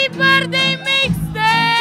birthday mixtape!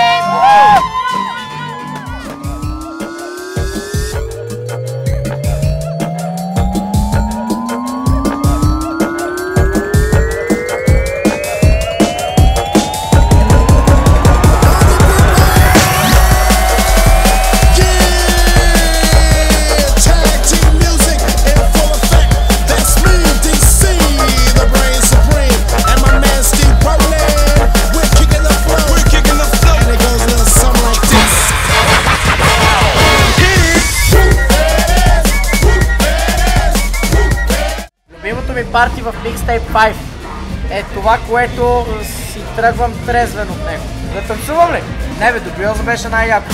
Любимото ми парти в Mixtape 5 е това, което си тръгвам трезвен от него. Да танцувам ли? Не бе, Добиоза беше най-яко.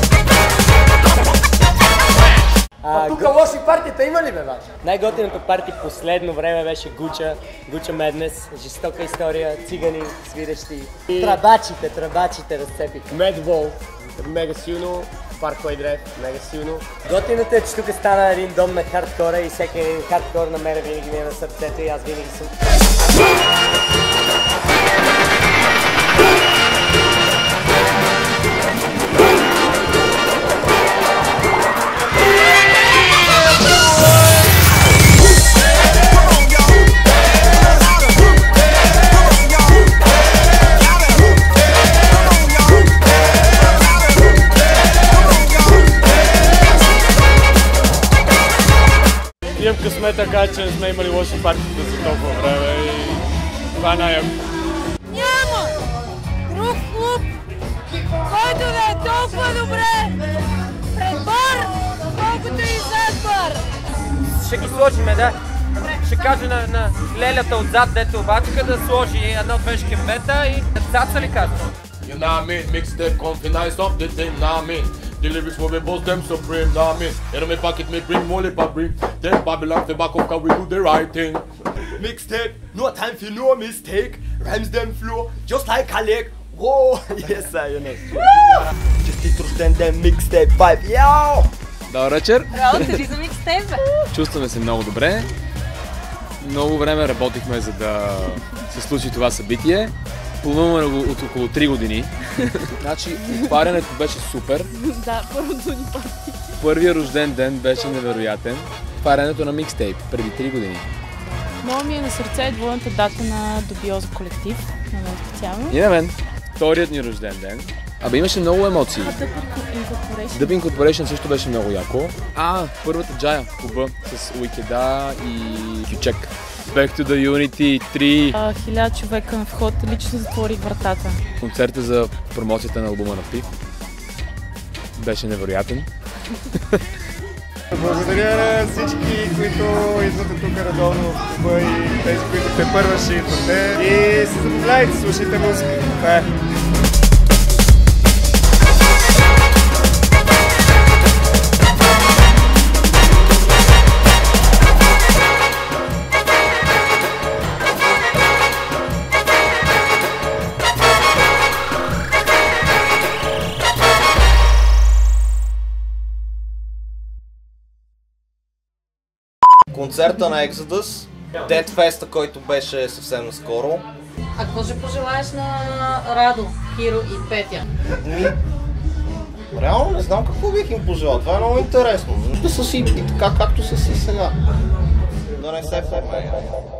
Тук лоши партията има ли бе, бача? Най-готиното парти последно време беше Гуча Меднес, жестока история, цигани, свирещи. Трабачите разцепиха. Медвол, мега силно, Парквей Драйв, мега силно. Готиното е, че тук стана един дом на хардкора и всеки един хардкор на мене винаги ми е на сърцето и аз винаги съм. Имам късмет така, че не сме имали лоши партията за толкова време и това е най-яко. Няма друг клуб, който да е толкова добре пред бар, колкото и зад бар. Ще ги сложиме, да? Ще кажа на лелята отзад, дето обачка да сложи едно-две шкембета и децаца ли казва? You know what I mean? Mixtape confidence of the thing, know what I mean? The lyrics will be both them supreme, know what I mean? Here me pocket me bring more lip bring. Then Babylon the back up cause we do the right thing. Mixtape, no time for no mistake. Rhymes them flow just like Alec. Whoa, yes sir, you know. Честит рожден ден, Mixtape 5, йоу! Добър вечер! Браво, кажи за Mixtape! Чувстваме се много добре. Много време работихме, за да се случи това събитие. Плануваме го от около 3 години. Значи, отварянето беше супер. Да, първото ни парти. Първият рожден ден беше невероятен. Отварянето на Mixtape преди 3 години. Много ми е на сърце двойната дата на Добиоза колектив, на мен специално. И на мен. Вторият ни рожден ден. Абе, имаше много емоции. Dub Incorporation също беше много яко. Първата джая, клуба с Уикеда и Кючек. Back to the Unity 3. 1000 човека на вход, лично затворих вратата. Концерта за промоцията на албума на Пив беше невероятен. Благодаря на всички, които идвате тук редовно в клуба и тези, които тепърва ще идвате. И се забавляйте, слушайте музика. Това е. Концерта на Exodus, Deadfest, който беше съвсем наскоро. А какво ще пожелаеш на Радо, Хиро и Петя? Реално не знам какво бих им пожелал, това е много интересно. Да са си и така, както са си сега. Да не се форме.